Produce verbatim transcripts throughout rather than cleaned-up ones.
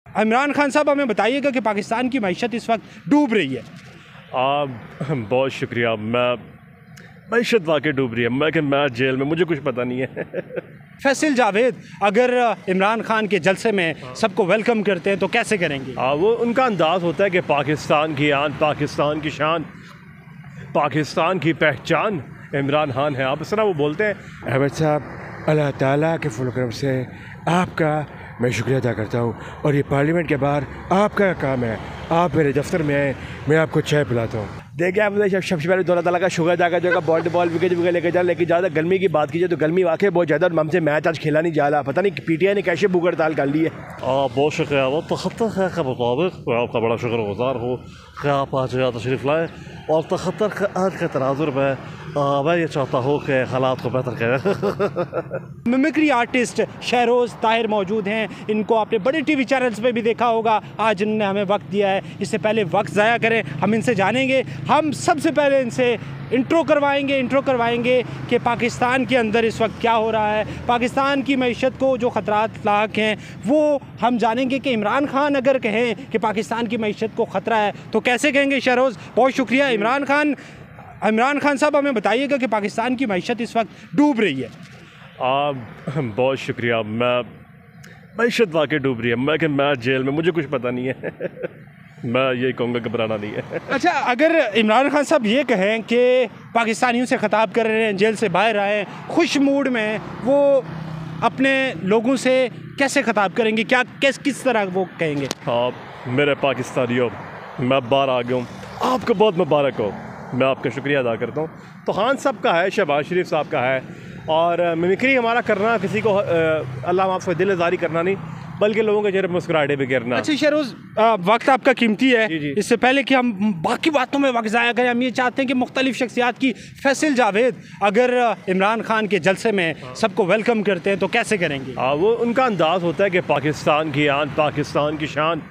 इमरान खान साहब हमें बताइएगा कि पाकिस्तान की मईशत इस वक्त डूब रही है। आ, बहुत शुक्रिया। मैं मईशत वाकई डूब रही है, मैं कि मैं जेल में, मुझे कुछ पता नहीं है। फैसल जावेद अगर इमरान खान के जलसे में सबको वेलकम करते हैं तो कैसे करेंगे? आ, वो उनका अंदाज़ होता है कि पाकिस्तान की आन, पाकिस्तान की शान, पाकिस्तान की पहचान इमरान खान है। आप इस तरह वो बोलते हैं। अहमद साहब, अल्लाह ताला के फजल करम से आपका मैं शुक्रिया अदा करता हूँ, और ये पार्लियामेंट के बाहर आपका काम है, आप मेरे दफ्तर में आए, मैं आपको चाय पिलाता हूँ। देखिए आप मुझे सबसे पहले दौलत ताला का शुक्र अदा कर जो बॉल बॉल विकेट विकेट लेके जा, लेकिन ज़्यादा गर्मी की बात कीजिए तो गर्मी वाकई बहुत ज़्यादा, और हमसे मैच आज खेला नहीं जा रहा। पता नहीं पीटीआई ने कैसे बुगर ताल कर ली है। बहुत शुक्रिया। वो तखत्तर खैर के मुताबिक मैं आपका बड़ा शुक्रगुजार हूँ कि आप आज यहाँ तशरीफ़ लाए, और तखत्तर खैर के तनाजुर में मैं ये चाहता हूँ कि हालात को बेहतर करें। मिमिक्री आर्टिस्ट शहरोज़ ताहिर मौजूद हैं, इनको आपने बड़े टीवी चैनल्स पे भी देखा होगा। आज इन्होंने हमें वक्त दिया है, इससे पहले वक्त ज़ाया करें, हम इनसे जानेंगे। हम सबसे पहले इनसे इंट्रो करवाएंगे इंट्रो करवाएंगे कि पाकिस्तान के अंदर इस वक्त क्या हो रहा है, पाकिस्तान की मईशत को जो ख़तरात लाक हैं वो हम जानेंगे कि इमरान खान अगर कहें कि पाकिस्तान की मईशत को ख़तरा है तो कैसे कहेंगे। शहरोज़ बहुत शुक्रिया। इमरान खान इमरान खान साहब हमें बताइएगा कि पाकिस्तान की मईशत इस वक्त डूब रही है। आ, बहुत शुक्रिया। मैं मईशत वाकई डूब रही है, मैं कि मैं जेल में, मुझे कुछ पता नहीं है। मैं यही कहूँगा, घबराना नहीं है। अच्छा, अगर इमरान खान साहब ये कहें कि पाकिस्तानियों से ख़िताब कर रहे हैं, जेल से बाहर आए, खुश मूड में, वो अपने लोगों से कैसे ख़िताब करेंगे, क्या किस किस तरह वो कहेंगे? हाँ, मेरे पाकिस्तानियों, मैं बाहर आ गया हूँ, आपको बहुत मुबारक हो, मैं आपका शुक्रिया अदा करता हूँ। तो खान साहब का है, शहबाज शरीफ साहब का है, और मिमिक्री हमारा करना किसी को अल्लाह माफ़ करे दिल आज़ारी करना नहीं, बल्कि लोगों के चेहरे पर मुस्कुराहटे भी गिरना। अच्छा शहरोज़, वक्त आपका कीमती है। जी जी। इससे पहले कि हम बाकी बातों में वक्त ज़ाया करें, हम ये चाहते हैं कि मुख्तलिफ शख्सियात की फैसल जावेद अगर इमरान खान के जलसे में सबको वेलकम करते हैं तो कैसे करेंगे? हाँ, वो उनका अंदाज़ होता है कि पाकिस्तान की आन, पाकिस्तान की शान,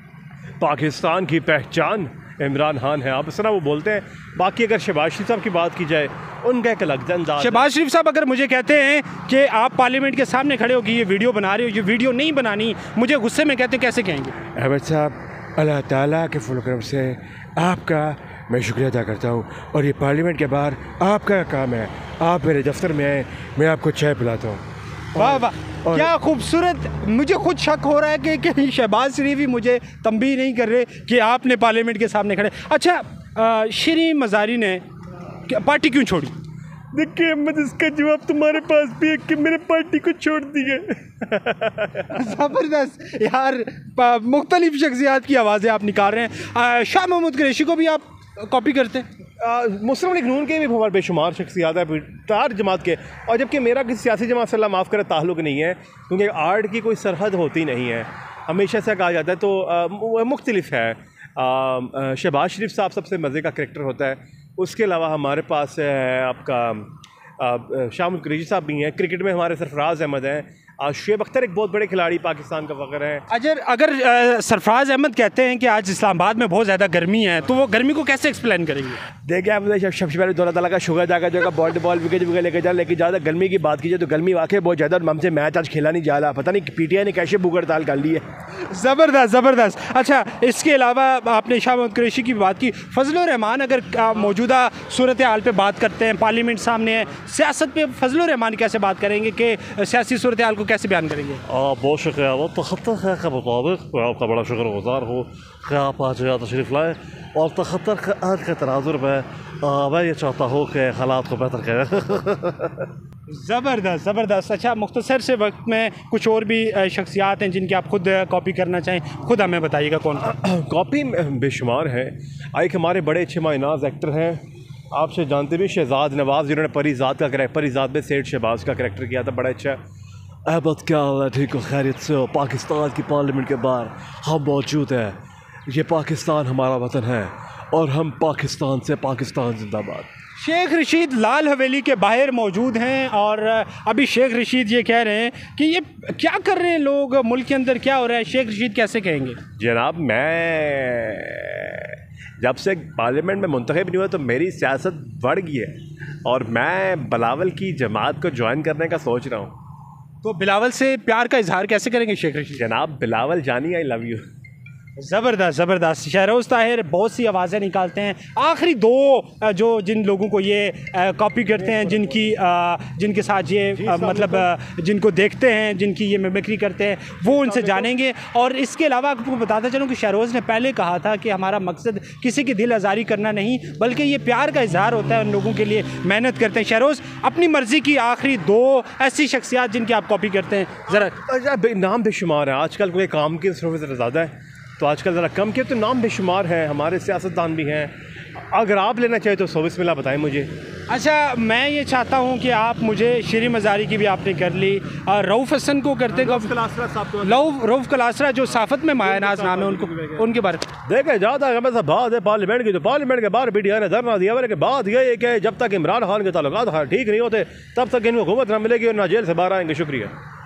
पाकिस्तान की पहचान इमरान खान है। आप इस तरह वो बोलते हैं। बाकी अगर शहबाज शरीफ साहब की बात की जाए, उनका एक अलग अंदाज़। शहबाज शरीफ साहब अगर मुझे कहते हैं कि आप पार्लियामेंट के सामने खड़े हो कि ये वीडियो बना रहे हो, ये वीडियो नहीं बनानी, मुझे गुस्से में कहते, कैसे कहेंगे? अहमद साहब, अल्लाह ताला के फजल करम से आपका मैं शुक्रिया अदा करता हूँ, और ये पार्लियामेंट के बाहर आपका काम है, आप मेरे दफ्तर में आए, मैं आपको चाय पिलाता हूँ। वाह वाह, क्या खूबसूरत। मुझे खुद शक हो रहा है कि कहीं शहबाज शरीफ ही मुझे तंबीह नहीं कर रहे कि आपने पार्लियामेंट के सामने खड़े। अच्छा, शरीफ मज़ारी ने पार्टी क्यों छोड़ी? देखिए अहमद, इसका जवाब तुम्हारे पास भी है कि मेरे पार्टी को छोड़ दिए। ज़बरदस्त यार, मुख्तलिफ शख्सियात की आवाज़ें आप निकाल रहे हैं। शाह महमूद कुरैशी को भी आप कॉपी करते हैं? मुस्लिम लीग नून के भी हमारे बेशुमार शख्सियात है तार जमात के, और जबकि मेरा किसी सियासी जमात से अल्लाह माफ़ करे ताल्लुक़ नहीं है, क्योंकि आर्ट की कोई सरहद होती नहीं है, हमेशा से कहा जाता है। तो मुख्तलिफ है। शहबाज शरीफ साहब सबसे मज़े का करैक्टर होता है, उसके अलावा हमारे पास है आपका शाह महमूद कुरैशी साहब भी हैं, क्रिकेट में हमारे सरफराज अहमद हैं, शुएब अख्तर एक बहुत बड़े खिलाड़ी पाकिस्तान का फ़ख्र है। अगर अगर सरफराज अहमद कहते हैं कि आज इस्लामाबाद में बहुत ज़्यादा गर्मी है, तो वो गर्मी को कैसे एक्सप्लेन करेंगे? देखिए आप मुझे सबसे पहले दौलत ताला का शुक्र अदा कर जो बॉल बॉल विकेट विकेट लेके जा, लेकिन ज़्यादा गर्मी की बात कीजिए तो गर्मी वाकई बहुत ज़्यादा, और हमसे मैच आज खेला नहीं जा रहा। पता नहीं पीटीआई ने कैसे बुगर ताल कर ली है। ज़बरदस्त ज़बरदस्त। अच्छा, इसके अलावा आपने शाह महमूद कुरैशी की बात की, फजलुर रहमान अगर मौजूदा सूरत हाल पर बात करते हैं, पार्लियामेंट सामने है, सियासत पे फजलुर रहमान कैसे बात करेंगे कि सियासी सूरत हाल को कैसे बयान करेंगे? बहुत शुक्रिया। वो तखत्तर खैर के मुताबिक मैं आपका बड़ा शुक्रगुजार हूँ कि आप आज यहाँ तशरीफ़ लाए, और तखत्तर खैर के तनाजुर में मैं ये चाहता हूँ कि हालात को बेहतर करें। ज़बरदस्त ज़बरदस्त। अच्छा, मुख्तसर से वक्त में कुछ और भी शख्सियात हैं जिनकी आप खुद कॉपी करना चाहें, खुद हमें बताइएगा कौन? कॉपी बेशुमार है। एक हमारे बड़े अच्छे मायनाज एक्टर हैं, आपसे जानते भी, शहजाद नवाज़, जिन्होंने परिजाद का करेक्टर, परिजाद में सेठ शहबाज का करेक्टर किया था, बड़ा अच्छा। अहमद क्या हाल है, ठीक हो, खैरियत से हो? पाकिस्तान की पार्लियामेंट के बाहर हम मौजूद हैं। ये पाकिस्तान हमारा वतन है, और हम पाकिस्तान से, पाकिस्तान जिंदाबाद। शेख रशीद लाल हवेली के बाहर मौजूद हैं, और अभी शेख रशीद ये कह रहे हैं कि ये क्या कर रहे हैं लोग, मुल्क के अंदर क्या हो रहा है, शेख रशीद कैसे कहेंगे? जनाब, मैं जब से पार्लियामेंट में मुंतखब नहीं हुआ तो मेरी सियासत बढ़ गई है, और मैं बिलावल की जमात को ज्वाइन करने का सोच रहा हूँ। तो बिलावल से प्यार का इजहार कैसे करेंगे शेख रशीद? जनाब बिलावल जानी, आई लव यू। ज़बरदस्त ज़बरदस्त। शहरोज़ ताहिर बहुत सी आवाज़ें निकालते हैं। आखिरी दो अ, जो जिन लोगों को ये कॉपी करते हैं, जिनकी अ, जिनके साथ ये अ, मतलब अ, जिनको देखते हैं, जिनकी ये मिमिक्री करते हैं, वो उनसे जानेंगे। और इसके अलावा आपको बताता चलूँ कि शहरोज़ ने पहले कहा था कि हमारा मकसद किसी की दिल आज़ारी करना नहीं, बल्कि ये प्यार का इजहार होता है, उन लोगों के लिए मेहनत करते हैं। शहरोज़, अपनी मर्ज़ी की आखिरी दो ऐसी शख्सियात जिनकी आप कॉपी करते हैं, ज़रा अच्छा, नाम बेशुमार है। आजकल कोई काम की सिर्फ ज़्यादा है तो आजकल ज़रा कम किया, तो नाम बेशुमार है। हमारे सियासतदान भी हैं। अगर आप लेना चाहें तो सौ बिस्मिल्लाह बताएं मुझे। अच्छा, मैं ये चाहता हूँ कि आप मुझे शेरी मज़ारी की भी आपने कर ली, और रऊफ़ हसन को करते रऊफ़ कलासरा साहब को, रऊफ़ रऊफ़ कलासरा जो साफत में मायनाज नाम है, उनको उनके बारे में देखे जाता है। मैं बात है पार्लियामेंट की, तो पार्लियामेंट के बाहर पी टी आई ने धरना दिया मेरे के बाद ये कि जब तक इमरान खान के ताल्लुकात ठीक नहीं होते तब तक इनको हुकूमत ना मिलेगी और ना जेल से बाहर आएंगे। शुक्रिया।